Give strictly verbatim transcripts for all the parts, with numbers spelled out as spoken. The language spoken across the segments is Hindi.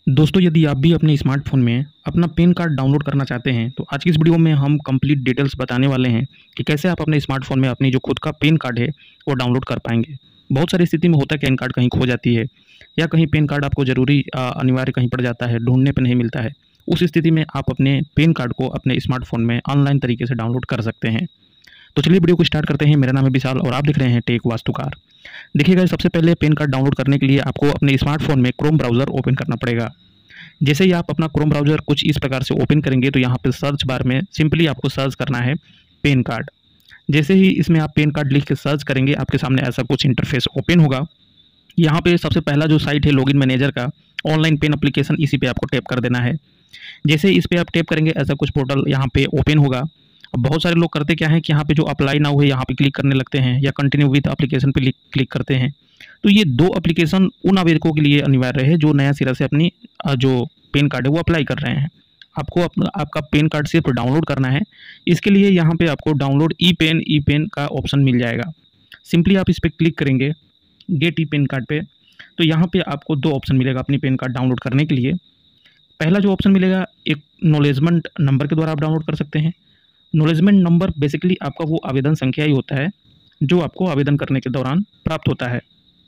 दोस्तों, यदि आप भी अपने स्मार्टफ़ोन में अपना पैन कार्ड डाउनलोड करना चाहते हैं, तो आज की इस वीडियो में हम कंप्लीट डिटेल्स बताने वाले हैं कि कैसे आप अपने स्मार्टफ़ोन में अपनी जो खुद का पैन कार्ड है, वो डाउनलोड कर पाएँगे। बहुत सारी स्थिति में होता है कि पैन कार्ड कहीं खो जाती है या कहीं पैन कार्ड आपको ज़रूरी अ, अनिवार्य कहीं पड़ जाता है, ढूँढने पे नहीं मिलता है। उस स्थिति में आप अपने पैन कार्ड को अपने स्मार्टफ़ोन में ऑनलाइन तरीके से डाउनलोड कर सकते हैं। तो चलिए वीडियो को स्टार्ट करते हैं। मेरा नाम है विशाल और आप देख रहे हैं टेक वास्तुकार। देखिए गाइस, सबसे पहले पैन कार्ड डाउनलोड करने के लिए आपको अपने स्मार्टफ़ोन में क्रोम ब्राउज़र ओपन करना पड़ेगा। जैसे ही आप अपना क्रोम ब्राउज़र कुछ इस प्रकार से ओपन करेंगे, तो यहाँ पे सर्च बार में सिंपली आपको सर्च करना है पैन कार्ड। जैसे ही इसमें आप पैन कार्ड लिख के सर्च करेंगे, आपके सामने ऐसा कुछ इंटरफेस ओपन होगा। यहाँ पे सबसे पहला जो साइट है लॉगिन मैनेजर का, ऑनलाइन पैन एप्लीकेशन, इसी पे आपको टैप कर देना है। जैसे ही इस पे आप टैप करेंगे, ऐसा कुछ पोर्टल यहाँ पे ओपन होगा। अब बहुत सारे लोग करते क्या हैं कि यहाँ पे जो अप्लाई नाउ है, यहाँ पे क्लिक करने लगते हैं या कंटिन्यू विथ एप्लीकेशन पे क्लिक करते हैं। तो ये दो एप्लीकेशन उन आवेदकों के लिए अनिवार्य है जो नया सिरा से अपनी अ, जो पैन कार्ड है वो अप्लाई कर रहे हैं। आपको अपना आपका पैन कार्ड सिर्फ डाउनलोड करना है। इसके लिए यहाँ पे आपको download e PAN e PAN का ऑप्शन मिल जाएगा। सिंपली आप इस पर क्लिक करेंगे गेट ई पेन कार्ड पे, तो यहाँ पे आपको दो ऑप्शन मिलेगा अपनी पैन कार्ड डाउनलोड करने के लिए। पहला जो ऑप्शन मिलेगा, एक नॉलेजमेंट नंबर के द्वारा आप डाउनलोड कर सकते हैं। नॉलेजमेंट नंबर बेसिकली आपका वो आवेदन संख्या ही होता है जो आपको आवेदन करने के दौरान प्राप्त होता है।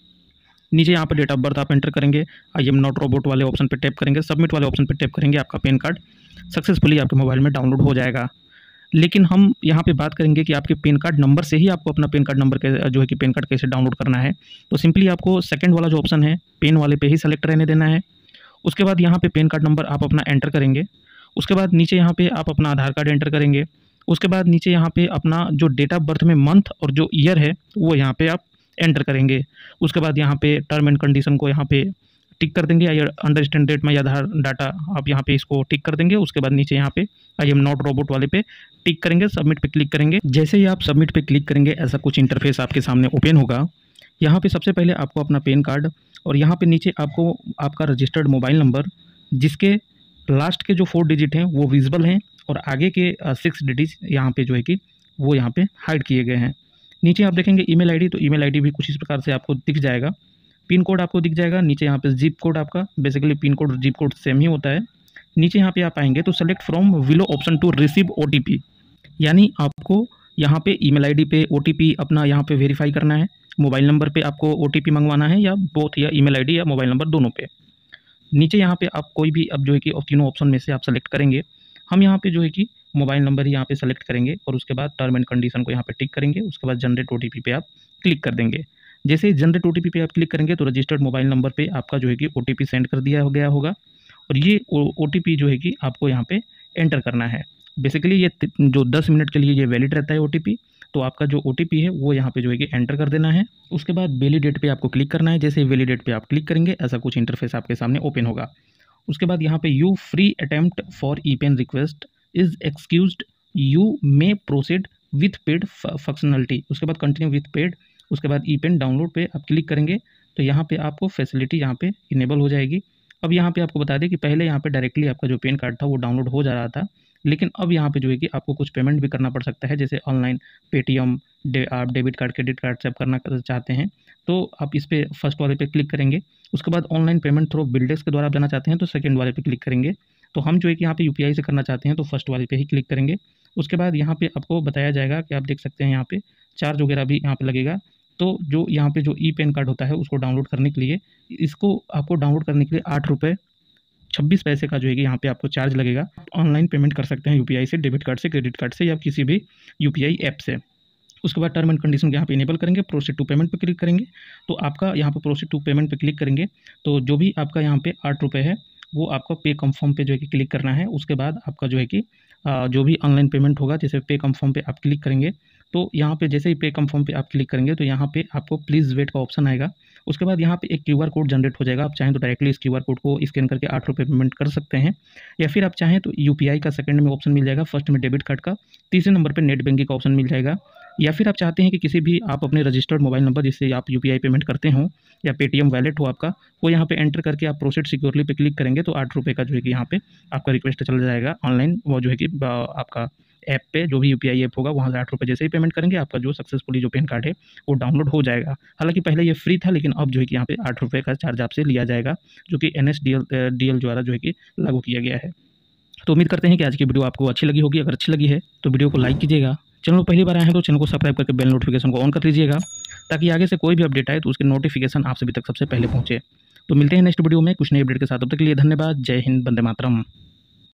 नीचे यहाँ पर डेट ऑफ बर्थ आप एंटर करेंगे, आई एम नॉट रोबोट वाले ऑप्शन पर टैप करेंगे, सबमिट वाले ऑप्शन पर टैप करेंगे, आपका पैन कार्ड सक्सेसफुली आपके मोबाइल में डाउनलोड हो जाएगा। लेकिन हम यहाँ पे बात करेंगे कि आपके पैन कार्ड नंबर से ही आपको अपना पैन कार्ड नंबर के जो है कि पैन कार्ड कैसे डाउनलोड करना है। तो सिंपली आपको सेकंड वाला जो ऑप्शन है पेन वाले पे ही सेलेक्ट रहने देना है। उसके बाद यहाँ पे पैन कार्ड नंबर आप अपना एंटर करेंगे। उसके बाद नीचे यहाँ पे आप अपना आधार कार्ड एंटर करेंगे। उसके बाद नीचे यहाँ पे अपना जो डेट ऑफ बर्थ में मंथ और जो ईयर है वो यहाँ पे आप एंटर करेंगे। उसके बाद यहाँ पे टर्म एंड कंडीशन को यहाँ पे टिक कर देंगे, या अंडरस्टैंड डेट में आधार डाटा आप यहाँ पे इसको टिक कर देंगे। उसके बाद नीचे यहाँ पे आई एम नॉट रोबोट वाले पे टिक करेंगे, सबमिट पे क्लिक करेंगे। जैसे ही आप सबमिट पे क्लिक करेंगे, ऐसा कुछ इंटरफेस आपके सामने ओपन होगा। यहाँ पे सबसे पहले आपको अपना पैन कार्ड और यहाँ पे नीचे आपको आपका रजिस्टर्ड मोबाइल नंबर, जिसके लास्ट के जो फोर डिजिट हैं वो विजिबल हैं और आगे के सिक्स डिजिट यहाँ पे जो है कि वो यहाँ पे हाइड किए गए हैं। नीचे आप देखेंगे ईमेल आईडी, तो ईमेल आईडी भी कुछ इस प्रकार से आपको दिख जाएगा। पिन कोड आपको दिख जाएगा नीचे। यहाँ पे जिप कोड आपका, बेसिकली पिन कोड और जिप कोड सेम ही होता है। नीचे यहाँ पे आप आएंगे तो select from below option to receive OTP, यानी आपको यहाँ पे ईमेल आईडी पे ओटीपी अपना यहाँ पे वेरीफाई करना है। मोबाइल नंबर पे आपको ओटीपी मंगवाना है, या बोथ, या ईमेल आईडी या मोबाइल नंबर, दोनों पे। नीचे यहाँ पे आप कोई भी अब जो है कि तीनों ऑप्शन में से आप सेलेक्ट करेंगे। हम यहाँ पे जो है कि मोबाइल नंबर ही यहाँ पे सेलेक्ट करेंगे और उसके बाद टर्म एंड कंडीशन को यहाँ पे टिक करेंगे। उसके बाद जनरेट ओटीपी पे आप क्लिक कर देंगे। जैसे ही जनरेट ओटीपी पे आप क्लिक करेंगे तो रजिस्टर्ड मोबाइल नंबर पे आपका जो है कि ओटीपी सेंड कर दिया हो गया होगा और ये ओटीपी जो है कि आपको यहाँ पे एंटर करना है। बेसिकली ये जो दस मिनट के लिए ये वैलिड रहता है ओटीपी, तो आपका जो ओटीपी है वो यहाँ पे जो है कि एंटर कर देना है। उसके बाद वैलिडेट पे आपको क्लिक करना है। जैसे ही वैलिडेट पे आप क्लिक करेंगे, ऐसा कुछ इंटरफेस आपके सामने ओपन होगा। उसके बाद यहाँ पे you free attempt for e PAN request is excused, you may proceed with paid functionality. उसके बाद कंटिन्यू विथ पेड। उसके बाद ई पेन डाउनलोड पे आप क्लिक करेंगे तो यहाँ पे आपको फैसिलिटी यहाँ पे इनेबल हो जाएगी। अब यहाँ पे आपको बता दें कि पहले यहाँ पे डायरेक्टली आपका जो पैन कार्ड था वो डाउनलोड हो जा रहा था, लेकिन अब यहाँ पे जो है कि आपको कुछ पेमेंट भी करना पड़ सकता है। जैसे ऑनलाइन पेटीएम, डे, आप डेबिट कार्ड, क्रेडिट कार्ड से आप करना चाहते हैं तो आप इस पर फर्स्ट वाले पे क्लिक करेंगे। उसके बाद ऑनलाइन पेमेंट थ्रू बिल्डेक्स के द्वारा आप जाना चाहते हैं तो सेकंड वाले पे क्लिक करेंगे। तो हम जो है कि यहाँ पे यूपीआई से करना चाहते हैं तो फर्स्ट वाले पे ही क्लिक करेंगे। उसके बाद यहाँ पे आपको बताया जाएगा कि आप देख सकते हैं यहाँ पे चार्ज वगैरह भी यहाँ पे लगेगा। तो जो यहाँ पे जो ई पेन कार्ड होता है उसको डाउनलोड करने के लिए, इसको आपको डाउनलोड करने के लिए आठ रुपये छब्बीस पैसे का जो है कि यहाँ पे आपको चार्ज लगेगा। ऑनलाइन पेमेंट कर सकते हैं यूपीआई से, डेबिट कार्ड से, क्रेडिट कार्ड से, या किसी भी यूपीआई ऐप से। उसके बाद टर्म एंड कंडीशन को यहाँ पे इनेबल करेंगे, प्रोसीड टू पेमेंट पे क्लिक करेंगे। तो आपका यहाँ पे प्रोसीड टू पेमेंट पे क्लिक करेंगे तो जो भी आपका यहाँ पे आठ रुपये है वो आपका पे कंफर्म पे जो है कि क्लिक करना है। उसके बाद आपका जो है कि जो भी ऑनलाइन पेमेंट होगा, जैसे पे कंफर्म पे आप क्लिक करेंगे तो यहाँ पे जैसे ही पे कंफर्म पे आप क्लिक करेंगे तो यहाँ पे आपको प्लीज़ वेट का ऑप्शन आएगा। उसके बाद यहाँ पे एक क्यूआर कोड जनरेट हो जाएगा। आप चाहें तो डायरेक्टली इस क्यूआर कोड को स्कैन करके आठ रुपये पेमेंट कर सकते हैं, या फिर आप चाहें तो यूपीआई का सेकंड में ऑप्शन मिल जाएगा, फर्स्ट में डेबिट कार्ड का, तीसरे नंबर पे नेट बैंकिंग का ऑप्शन मिल जाएगा। या फिर आप चाहते हैं कि किसी भी आप अपने रजिस्टर्ड मोबाइल नंबर जिससे आप यूपीआई पेमेंट करते हो या पेटीएम वैलेट हो आपका, वो यहाँ पे एंटर करके आप प्रोसीड सिक्योरली पे क्लिक करेंगे तो आठ रुपये का जो है कि यहाँ पे आपका रिक्वेस्ट चल जाएगा ऑनलाइन, वो जो है कि आपका ऐप पे, जो भी यूपीआई ऐप होगा वहाँ से आठ रुपये जैसे ही पेमेंट करेंगे आपका जो सक्सेसफुली जो पैन कार्ड है वो डाउनलोड हो जाएगा। हालांकि पहले ये फ्री था, लेकिन अब जो है कि यहाँ पे आठ रुपये का चार्ज आपसे लिया जाएगा, जो कि N S D L D L द्वारा जो है कि लागू किया गया है। तो उम्मीद करते हैं कि आज की वीडियो आपको अच्छी लगी होगी। अगर अच्छी लगी है तो वीडियो को लाइक कीजिएगा। चैनल पर पहली बार आए हैं तो चैनल को सब्सक्राइब करके बेल नोटिफिकेशन को ऑन कर लीजिएगा, ताकि आगे से कोई भी अपडेट आए तो उसकी नोटिफिकेशन आप सभी तक सबसे पहले पहुंचे। तो मिलते हैं नेक्स्ट वीडियो में कुछ नई अपडेट के साथ। तब तक के लिए धन्यवाद। जय हिंद, वंदे मातरम।